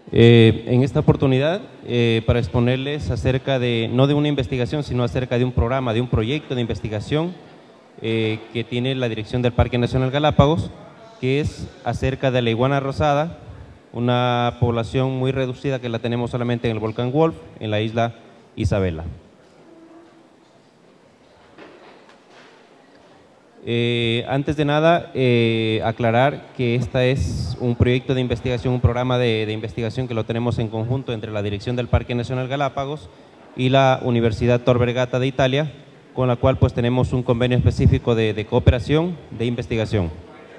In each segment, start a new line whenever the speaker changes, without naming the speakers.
En esta oportunidad, para exponerles acerca de, no de una investigación, sino acerca de un programa, de un proyecto de investigación que tiene la dirección del Parque Nacional Galápagos, que es acerca de la iguana rosada, una población muy reducida que la tenemos solamente en el volcán Wolf, en la isla Isabela. Antes de nada, aclarar que esta es un proyecto de investigación, un programa de investigación que lo tenemos en conjunto entre la Dirección del Parque Nacional Galápagos y la Universidad Tor Vergata de Italia, con la cual pues tenemos un convenio específico de cooperación de investigación.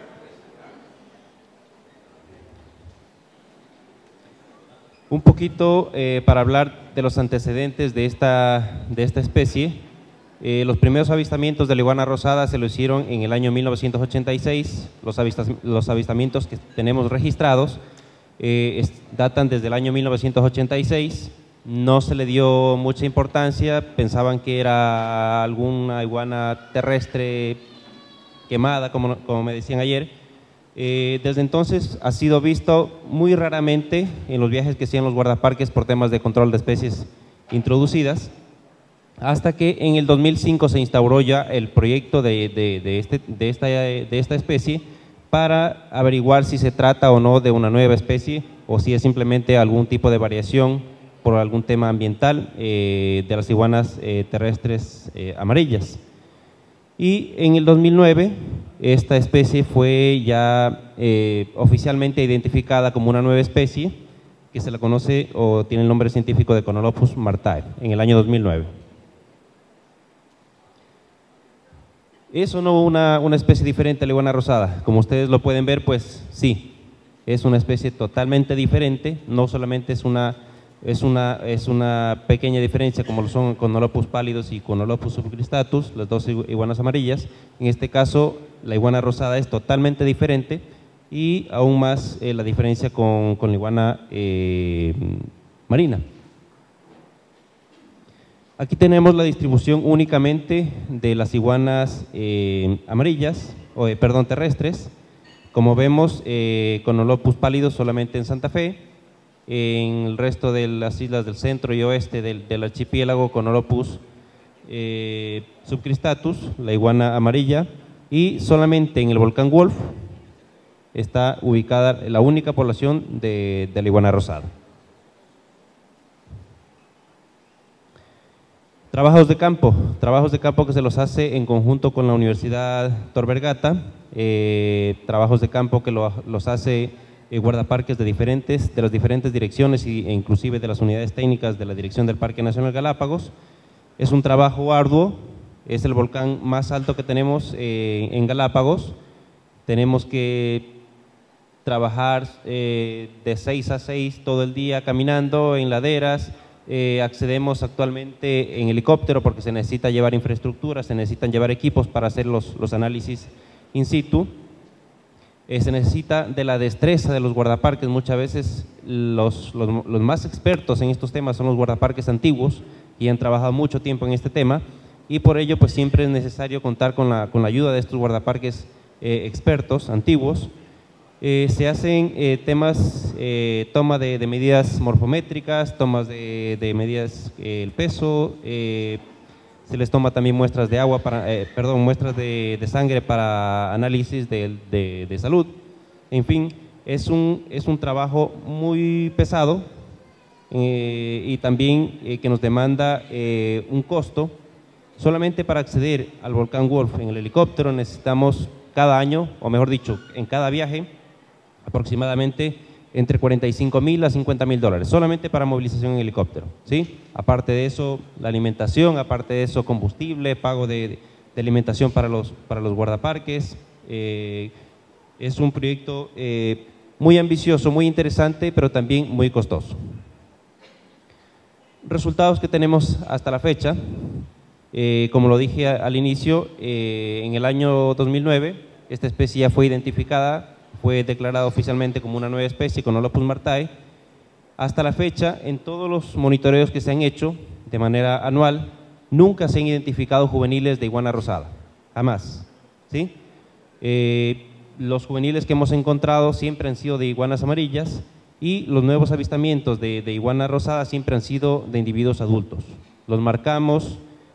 Un poquito para hablar de los antecedentes de esta especie. Los primeros avistamientos de la iguana rosada se lo hicieron en el año 1986. Los avistamientos que tenemos registrados datan desde el año 1986. No se le dio mucha importancia, pensaban que era alguna iguana terrestre quemada, como me decían ayer. Desde entonces ha sido visto muy raramente en los viajes que hacían los guardaparques por temas de control de especies introducidas, hasta que en el 2005 se instauró ya el proyecto de esta especie para averiguar si se trata o no de una nueva especie o si es simplemente algún tipo de variación por algún tema ambiental de las iguanas terrestres amarillas. Y en el 2009 esta especie fue ya oficialmente identificada como una nueva especie que se la conoce o tiene el nombre científico de Conolophus martae en el año 2009. ¿Es o no una especie diferente a la iguana rosada? Como ustedes lo pueden ver, pues sí, es una especie totalmente diferente, no solamente es una pequeña diferencia como lo son Conolophus pálidos y Conolophus subcristatus, las dos iguanas amarillas. En este caso, la iguana rosada es totalmente diferente y aún más la diferencia con la iguana marina. Aquí tenemos la distribución únicamente de las iguanas amarillas, terrestres. Como vemos, Conolophus pálidos solamente en Santa Fe. En el resto de las islas del centro y oeste del archipiélago, Conolophus subcristatus, la iguana amarilla, y solamente en el volcán Wolf está ubicada la única población de la iguana rosada. Trabajos de campo que se los hace en conjunto con la Universidad Tor Vergata, trabajos de campo que los hace guardaparques de las diferentes direcciones e inclusive de las unidades técnicas de la Dirección del Parque Nacional Galápagos. Es un trabajo arduo, es el volcán más alto que tenemos en Galápagos. Tenemos que trabajar de 6 a 6 todo el día caminando en laderas. Accedemos actualmente en helicóptero porque se necesita llevar infraestructura, se necesitan llevar equipos para hacer los análisis in situ. Se necesita de la destreza de los guardaparques. Muchas veces los más expertos en estos temas son los guardaparques antiguos y han trabajado mucho tiempo en este tema, y por ello pues siempre es necesario contar con la ayuda de estos guardaparques expertos, antiguos. Se hacen temas, toma de medidas morfométricas, tomas de medidas el peso, se les toma también muestras de agua muestras de sangre para análisis de salud. En fin, es un trabajo muy pesado y también que nos demanda un costo. Solamente para acceder al volcán Wolf en el helicóptero necesitamos cada año, o mejor dicho, en cada viaje, aproximadamente entre $45,000 a $50,000, solamente para movilización en helicóptero, ¿sí? Aparte de eso, la alimentación, aparte de eso, combustible, pago de alimentación para los guardaparques. Es un proyecto muy ambicioso, muy interesante, pero también muy costoso. Resultados que tenemos hasta la fecha, como lo dije al inicio, en el año 2009, esta especie ya fue identificada, fue declarada oficialmente como una nueva especie, Conolophus martae. Hasta la fecha, en todos los monitoreos que se han hecho de manera anual, nunca se han identificado juveniles de iguana rosada, jamás, ¿sí? Los juveniles que hemos encontrado siempre han sido de iguanas amarillas, y los nuevos avistamientos de iguana rosada siempre han sido de individuos adultos. Los marcamos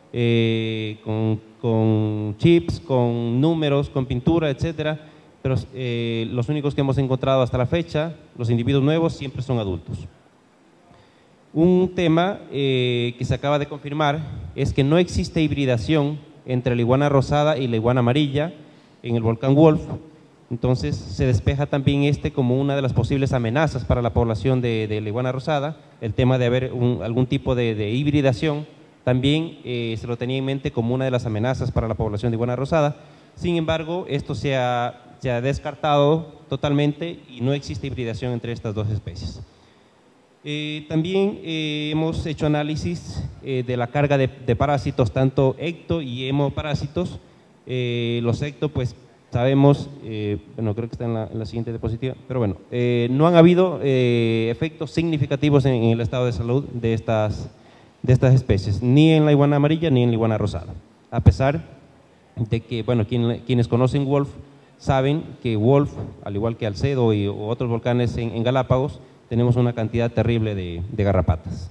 con chips, con números, con pintura, etcétera, pero los únicos que hemos encontrado hasta la fecha, los individuos nuevos, siempre son adultos. Un tema que se acaba de confirmar es que no existe hibridación entre la iguana rosada y la iguana amarilla en el volcán Wolf. Entonces se despeja también como una de las posibles amenazas para la población de la iguana rosada, el tema de haber algún tipo de hibridación, también se lo tenía en mente como una de las amenazas para la población de iguana rosada. Sin embargo, esto se ha descartado totalmente y no existe hibridación entre estas dos especies. También hemos hecho análisis de la carga de parásitos, tanto ecto y hemoparásitos. Los ecto, pues sabemos, bueno, creo que está en la siguiente diapositiva, pero bueno, no han habido efectos significativos en el estado de salud de estas especies, ni en la iguana amarilla ni en la iguana rosada, a pesar de que, bueno, quienes conocen Wolf saben que Wolf, al igual que Alcedo y otros volcanes en Galápagos, tenemos una cantidad terrible de garrapatas.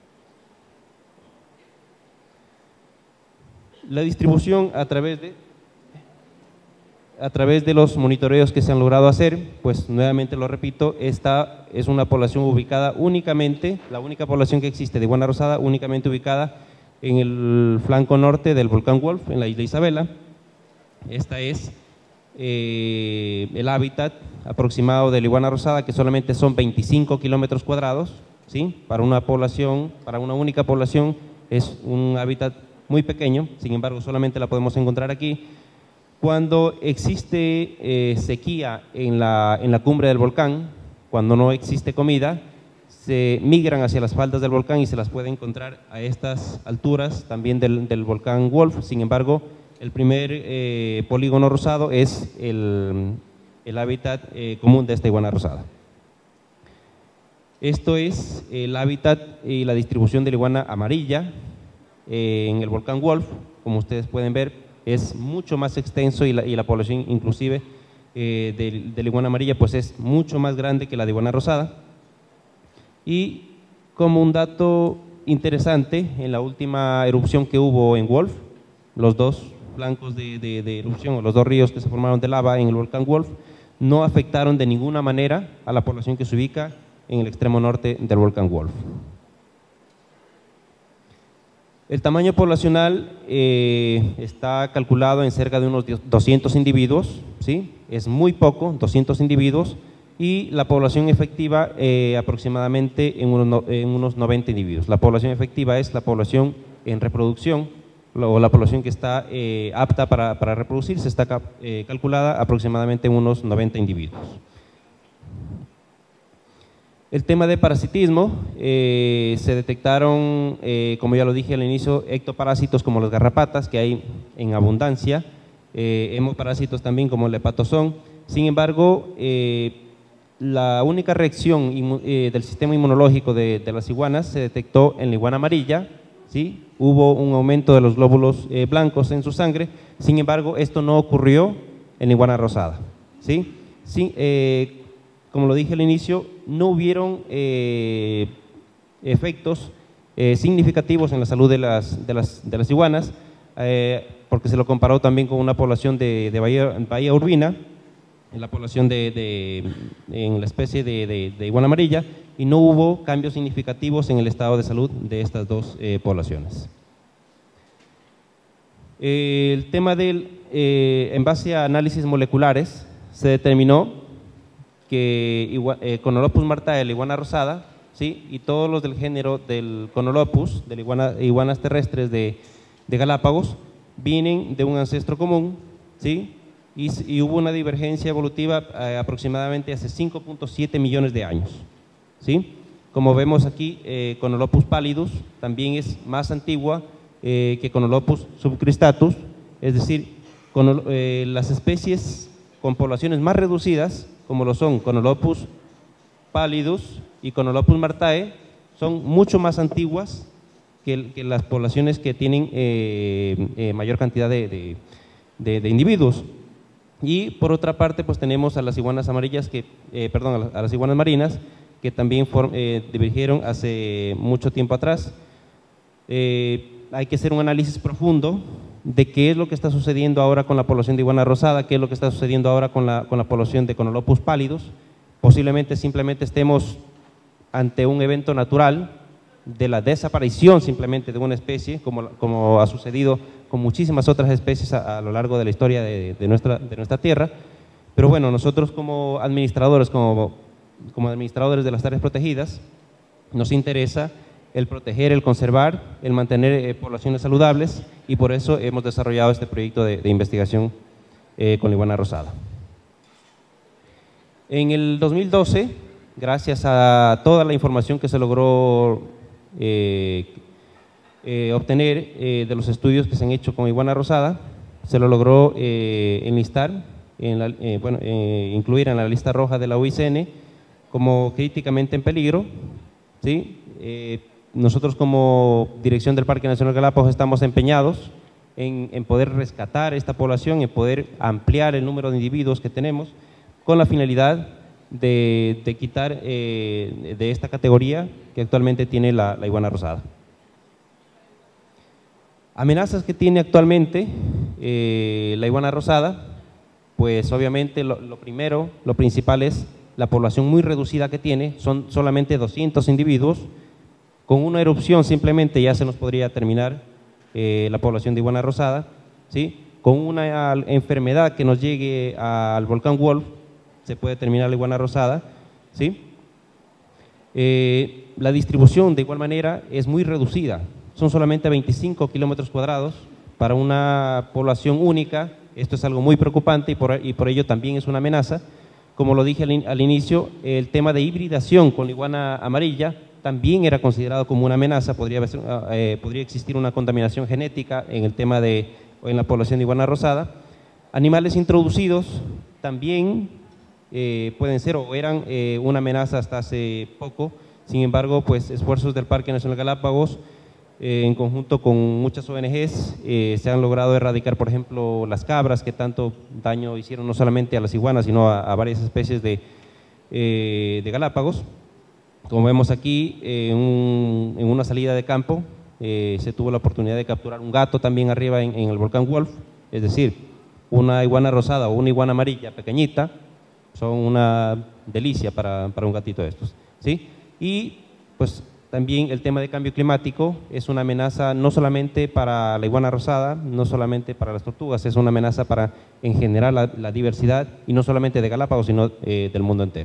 La distribución a través de los monitoreos que se han logrado hacer, pues nuevamente lo repito, esta es una población ubicada únicamente, la única población que existe de iguana rosada, únicamente ubicada en el flanco norte del volcán Wolf, en la isla Isabela. Esta es el hábitat aproximado de la iguana rosada, que solamente son 25 kilómetros cuadrados, ¿sí? Para una única población es un hábitat muy pequeño, sin embargo solamente la podemos encontrar aquí. Cuando existe sequía en la cumbre del volcán, cuando no existe comida, se migran hacia las faldas del volcán y se las puede encontrar a estas alturas también del volcán Wolf. Sin embargo, el primer polígono rosado es el hábitat común de esta iguana rosada. Esto es el hábitat y la distribución de la iguana amarilla en el volcán Wolf. Como ustedes pueden ver, es mucho más extenso y la población inclusive de la iguana amarilla pues es mucho más grande que la de iguana rosada. Y como un dato interesante, en la última erupción que hubo en Wolf, los dos flancos de erupción o los dos ríos que se formaron de lava en el volcán Wolf no afectaron de ninguna manera a la población que se ubica en el extremo norte del volcán Wolf. El tamaño poblacional está calculado en cerca de unos 200 individuos, ¿sí? Es muy poco, 200 individuos, y la población efectiva aproximadamente en unos 90 individuos. La población efectiva es la población en reproducción, o la población que está apta para reproducirse, está calculada aproximadamente en unos 90 individuos. El tema de parasitismo, se detectaron, como ya lo dije al inicio, ectoparásitos como las garrapatas, que hay en abundancia, hemoparásitos también como el hepatozón. Sin embargo, la única reacción del sistema inmunológico de las iguanas se detectó en la iguana amarilla, ¿sí? Hubo un aumento de los glóbulos blancos en su sangre, sin embargo, esto no ocurrió en la iguana rosada, ¿sí? Como lo dije al inicio, no hubieron efectos significativos en la salud de las iguanas, porque se lo comparó también con una población de Bahía Urbina, en la población en la especie de iguana amarilla, y no hubo cambios significativos en el estado de salud de estas dos poblaciones. El tema en base a análisis moleculares, se determinó que Conolopus martae, la iguana rosada, ¿sí? Y todos los del género del Conolopus, de iguanas terrestres de Galápagos, vienen de un ancestro común, ¿sí? Y hubo una divergencia evolutiva aproximadamente hace 5.7 millones de años, ¿sí? Como vemos aquí, Conolopus pallidus también es más antigua que Conolopus subcristatus, es decir, las especies con poblaciones más reducidas, como lo son Conolopus pallidus y Conolopus martae, son mucho más antiguas que las poblaciones que tienen mayor cantidad de individuos. Y por otra parte, pues tenemos a las iguanas amarillas, a las iguanas marinas, que también divergieron hace mucho tiempo atrás. Hay que hacer un análisis profundo de qué es lo que está sucediendo ahora con la población de iguana rosada, qué es lo que está sucediendo ahora con la población de Conolopus pallidus. Posiblemente simplemente estemos ante un evento natural de la desaparición simplemente de una especie, como ha sucedido con muchísimas otras especies a lo largo de la historia de nuestra tierra. Pero bueno, nosotros como administradores, como administradores de las áreas protegidas, nos interesa el proteger, el conservar, el mantener poblaciones saludables, y por eso hemos desarrollado este proyecto de investigación con la iguana rosada. En el 2012, gracias a toda la información que se logró obtener de los estudios que se han hecho con iguana rosada, se lo logró enlistar, incluir en la lista roja de la UICN como críticamente en peligro, ¿sí? Nosotros como Dirección del Parque Nacional Galápagos estamos empeñados en poder rescatar esta población, en poder ampliar el número de individuos que tenemos, con la finalidad de quitar de esta categoría que actualmente tiene la iguana rosada. Amenazas que tiene actualmente la iguana rosada, pues obviamente lo principal es la población muy reducida que tiene, son solamente 200 individuos. Con una erupción simplemente ya se nos podría terminar la población de iguana rosada, ¿sí? Con una enfermedad que nos llegue al volcán Wolf se puede terminar la iguana rosada, ¿sí? La distribución de igual manera es muy reducida, son solamente 25 kilómetros cuadrados para una población única. Esto es algo muy preocupante y por ello también es una amenaza. Como lo dije al inicio, el tema de hibridación con la iguana amarilla también era considerado como una amenaza. Podría existir una contaminación genética en el tema en la población de iguana rosada. Animales introducidos también pueden ser o eran una amenaza hasta hace poco. Sin embargo, pues esfuerzos del Parque Nacional Galápagos en conjunto con muchas ONGs se han logrado erradicar, por ejemplo, las cabras, que tanto daño hicieron no solamente a las iguanas, sino a varias especies de Galápagos. Como vemos aquí, en una salida de campo se tuvo la oportunidad de capturar un gato también arriba en el volcán Wolf, es decir, una iguana rosada o una iguana amarilla pequeñita son una delicia para un gatito de estos, ¿sí? Y pues también el tema de cambio climático es una amenaza no solamente para la iguana rosada, no solamente para las tortugas, es una amenaza para en general la diversidad, y no solamente de Galápagos, sino del mundo entero.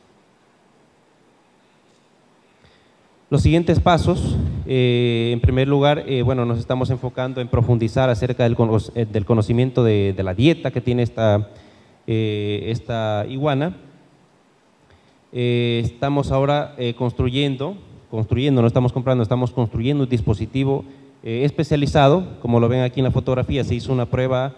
Los siguientes pasos, en primer lugar, bueno, nos estamos enfocando en profundizar acerca del conocimiento de la dieta que tiene esta iguana. Estamos ahora construyendo, no estamos comprando, estamos construyendo un dispositivo especializado. Como lo ven aquí en la fotografía, se hizo una prueba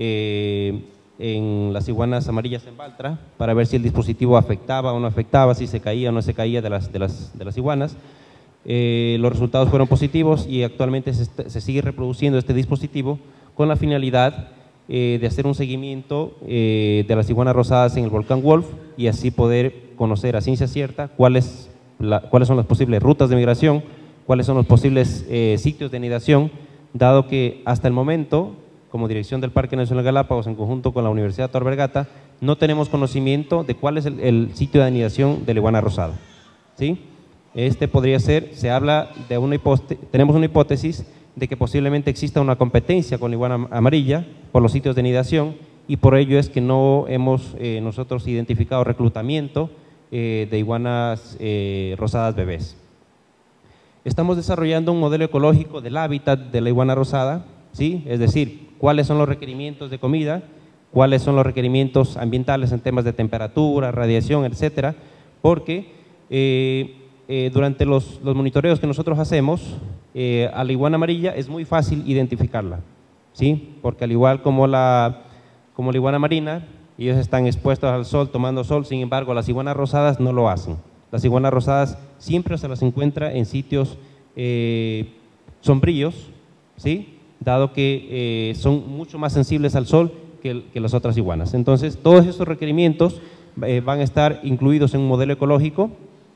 en las iguanas amarillas en Baltra para ver si el dispositivo afectaba o no afectaba, si se caía o no se caía de las iguanas. Los resultados fueron positivos y actualmente se sigue reproduciendo este dispositivo con la finalidad de hacer un seguimiento de las iguanas rosadas en el volcán Wolf, y así poder conocer a ciencia cierta cuáles son las posibles rutas de migración, cuáles son los posibles sitios de anidación, dado que hasta el momento, como Dirección del Parque Nacional Galápagos, en conjunto con la Universidad Tor Vergata, no tenemos conocimiento de cuál es el sitio de anidación de la iguana rosada, ¿sí? Este podría ser, tenemos una hipótesis de que posiblemente exista una competencia con la iguana amarilla por los sitios de anidación, y por ello es que no hemos nosotros identificado reclutamiento de iguanas rosadas bebés. Estamos desarrollando un modelo ecológico del hábitat de la iguana rosada, ¿sí? Es decir, cuáles son los requerimientos de comida, cuáles son los requerimientos ambientales en temas de temperatura, radiación, etcétera, porque durante los monitoreos que nosotros hacemos, a la iguana amarilla es muy fácil identificarla, ¿sí? Porque al igual como la iguana marina, ellos están expuestos al sol, tomando sol. Sin embargo, las iguanas rosadas no lo hacen. Las iguanas rosadas siempre se las encuentra en sitios sombríos, ¿sí? Dado que son mucho más sensibles al sol que las otras iguanas. Entonces, todos estos requerimientos van a estar incluidos en un modelo ecológico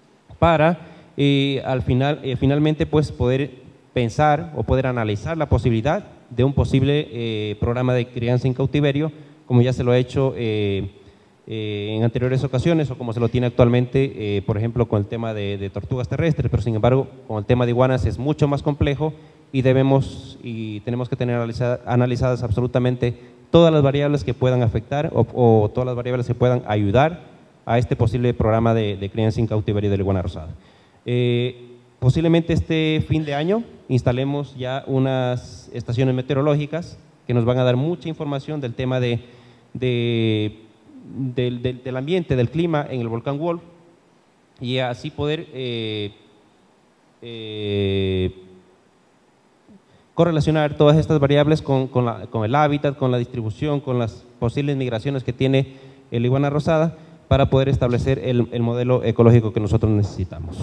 para finalmente pues poder pensar o poder analizar la posibilidad de un posible programa de crianza en cautiverio, como ya se lo ha hecho en anteriores ocasiones o como se lo tiene actualmente, por ejemplo, con el tema de tortugas terrestres, pero sin embargo, con el tema de iguanas es mucho más complejo y tenemos que tener analizadas absolutamente todas las variables que puedan afectar o todas las variables que puedan ayudar a este posible programa de crianza en cautiverio de la iguana rosada. Posiblemente este fin de año instalemos ya unas estaciones meteorológicas que nos van a dar mucha información del tema del ambiente, del clima en el volcán Wolf, y así poder correlacionar todas estas variables con el hábitat, con la distribución, con las posibles migraciones que tiene la iguana rosada para poder establecer el modelo ecológico que nosotros necesitamos.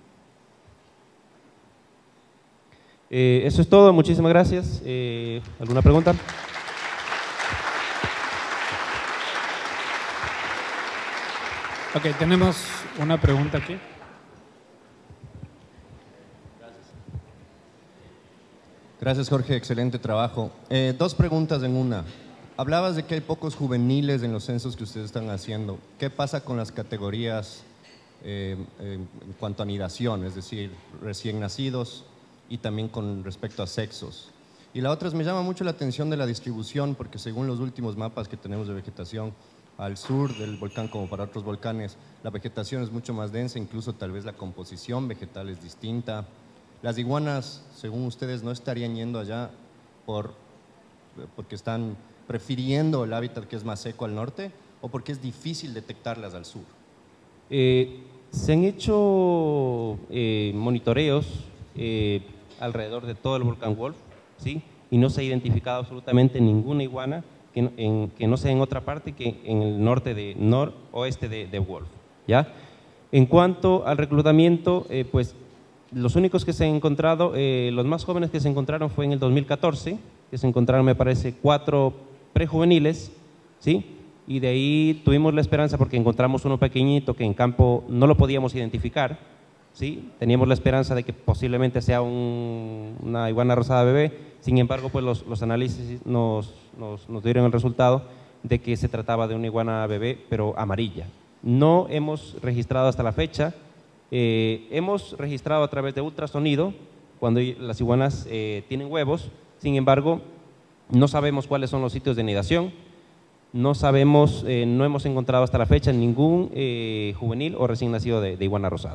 Eso es todo, muchísimas gracias. ¿Alguna pregunta?
Ok, tenemos una pregunta aquí.
Gracias, Jorge, excelente trabajo. Dos preguntas en una. Hablabas de que hay pocos juveniles en los censos que ustedes están haciendo. ¿Qué pasa con las categorías en cuanto a anidación, es decir, recién nacidos y también con respecto a sexos? Y la otra es, me llama mucho la atención de la distribución, porque según los últimos mapas que tenemos de vegetación, al sur del volcán como para otros volcanes, la vegetación es mucho más densa, incluso tal vez la composición vegetal es distinta. Las iguanas, según ustedes, ¿no estarían yendo allá porque están prefiriendo el hábitat que es más seco al norte o porque es difícil detectarlas al sur?
Se han hecho monitoreos alrededor de todo el volcán Wolf, ¿sí? Y no se ha identificado absolutamente ninguna iguana que no sea en otra parte que en el noroeste de Wolf, ¿ya? En cuanto al reclutamiento, pues los únicos que se han encontrado, los más jóvenes que se encontraron fue en el 2014, que se encontraron, me parece, 4 prejuveniles, ¿sí? Y de ahí tuvimos la esperanza porque encontramos uno pequeñito que en campo no lo podíamos identificar, ¿sí? Teníamos la esperanza de que posiblemente sea una iguana rosada bebé, sin embargo, pues los análisis nos dieron el resultado de que se trataba de una iguana bebé, pero amarilla. No hemos registrado hasta la fecha, hemos registrado a través de ultrasonido cuando las iguanas tienen huevos, sin embargo, no sabemos cuáles son los sitios de anidación, no sabemos, no hemos encontrado hasta la fecha ningún juvenil o recién nacido de iguana rosada.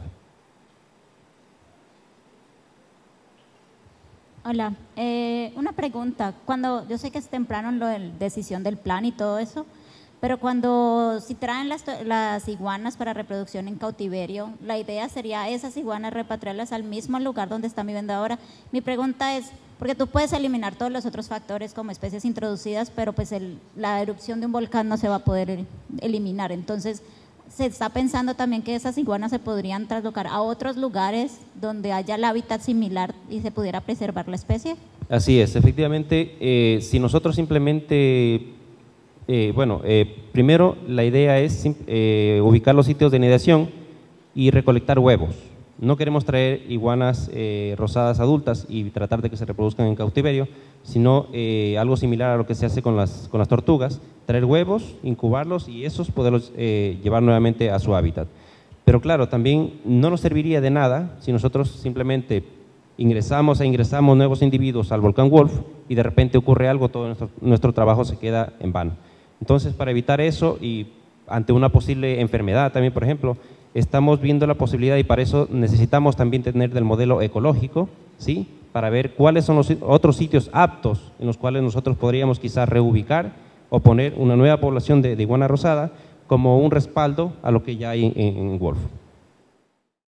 Hola, una pregunta. Yo sé que es temprano en lo de decisión del plan y todo eso, pero si traen las iguanas para reproducción en cautiverio, la idea sería esas iguanas repatriarlas al mismo lugar donde están viviendo ahora. Mi pregunta es, porque tú puedes eliminar todos los otros factores como especies introducidas, pero pues la erupción de un volcán no se va a poder eliminar. Entonces, se está pensando también que esas iguanas se podrían traslocar a otros lugares donde haya el hábitat similar y se pudiera preservar la especie.
Así es, efectivamente, si nosotros simplemente, primero la idea es ubicar los sitios de anidación y recolectar huevos. No queremos traer iguanas rosadas adultas y tratar de que se reproduzcan en cautiverio, sino algo similar a lo que se hace con las tortugas, traer huevos, incubarlos y esos poderlos llevar nuevamente a su hábitat. Pero claro, también no nos serviría de nada si nosotros simplemente ingresamos nuevos individuos al volcán Wolf y de repente ocurre algo, todo nuestro trabajo se queda en vano. Entonces, para evitar eso y ante una posible enfermedad también, por ejemplo, estamos viendo la posibilidad y para eso necesitamos también tener del modelo ecológico, ¿sí? Para ver cuáles son los otros sitios aptos en los cuales nosotros podríamos quizás reubicar o poner una nueva población de iguana rosada como un respaldo a lo que ya hay en Wolf.